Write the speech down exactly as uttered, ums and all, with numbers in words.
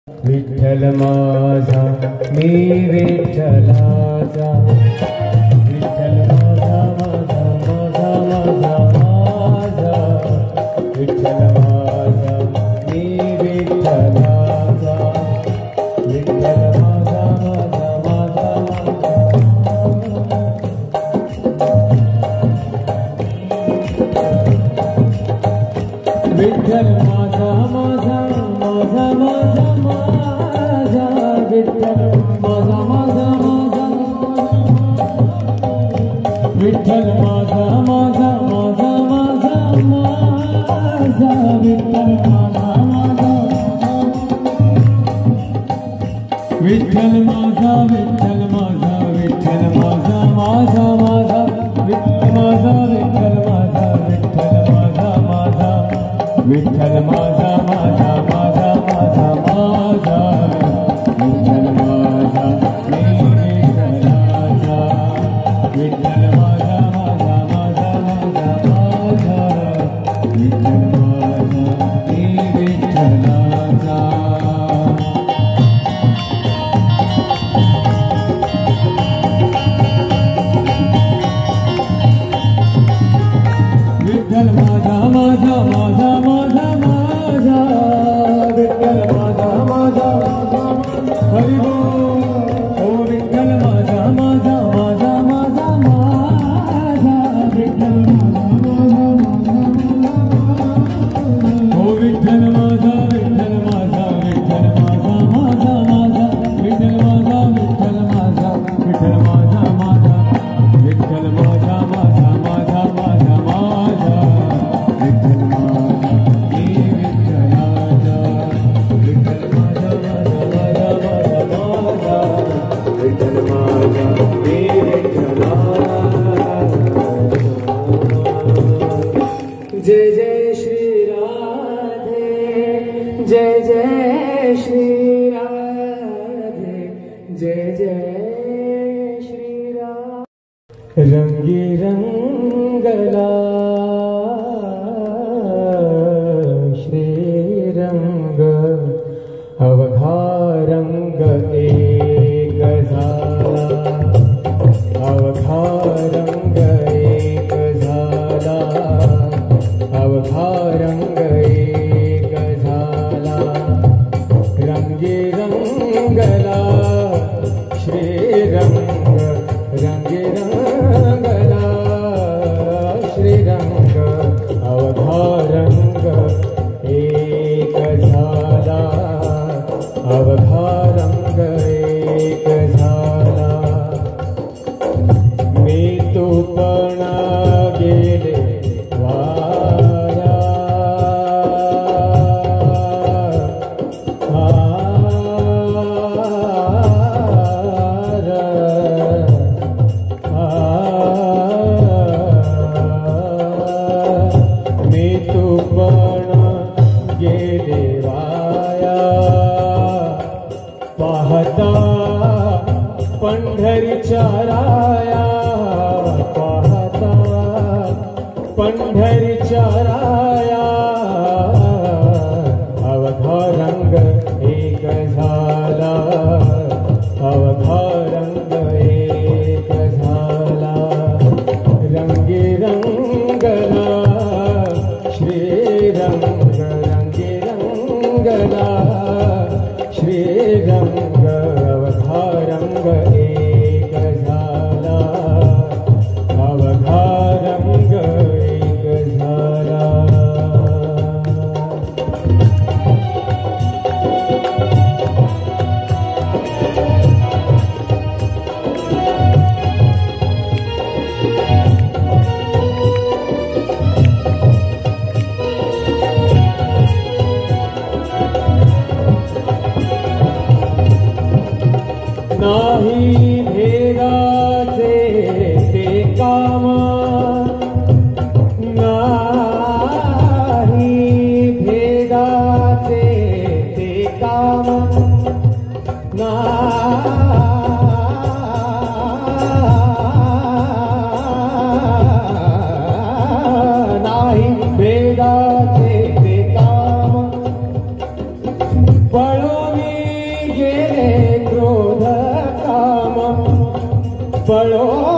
विठ्ठल माझा मी विठ्ठलाचा, विठ्ठल माझा माझा माझा माझा माझा, विठ्ठल माझा मी विठ्ठलाचा, विठ्ठल माझा माझा माझा विठ्ठल माझा माझा माझा माझा माझा, विठ्ठल माझा माझा माझा, विठ्ठल माझा माझा माझा माझा माझा, विठ्ठल माझा माझा, विठ्ठल माझा विठ्ठल माझा विठ्ठल माझा माझा माझा, विठ्ठल माझा विठ्ठल माझा विठ्ठल माझा माझा, विठ्ठल माझा माझा माझा माझा माझा, विठ्ठल माझा मी विठ्ठलाचा, विठ्ठल माझा माझा माझा माझा माझा, विठ्ठल माझा मी विठ्ठलाचा. विठ्ठल माझा माझा माझा माझा माझा, विठ्ठल माझा माझा हरि बोल. ओ विठ्ठल माझा माझा माझा माझा माझा, विठ्ठल माझा माझा, ओ विठ्ठल माझा विठ्ठल माझा विठ्ठल माझा माझा माझा, विठ्ठल माझा विठ्ठल माझा विठ्ठल माझा माझा, विठ्ठल माझा माझा माझा माझा माझा, विठ्ठल माझा मी विठ्ठलाचा, विठ्ठल माझा माझा माझा माझा माझा, विठ्ठल माझा मी विठ्ठलाचा. जय जय श्री राधे, जय जय श्री राधे, जय जय श्री राधे. रंगी रंगला श्रीरंग, अवघा रंग एक झाला, अवघा रंग एक झाला, अवघा रंग एक झाला. रंगी रंगला श्रीरंग, रंगी रंगला श्रीरंग, अवघा रंग एक झाला, अवघा रंग एक झाला. मी तू पण गेले वाया, मी तू पण गेले वाया. पाहता पंढरीच्या राया, पाहता पंढरीच्या राया, अवघा रंग एक झाला, अवघा रंग एक झाला. रंगी रंगला श्रीरंग, रंगी रंगला श्रीरंग, अवघा रंग एक झाला, अवघा रंग एक झाला. नाही भेदाचे ते काम, नाही भेदाचे ते काम, नाही भेदाचे ते काम. पळोनी मंगळो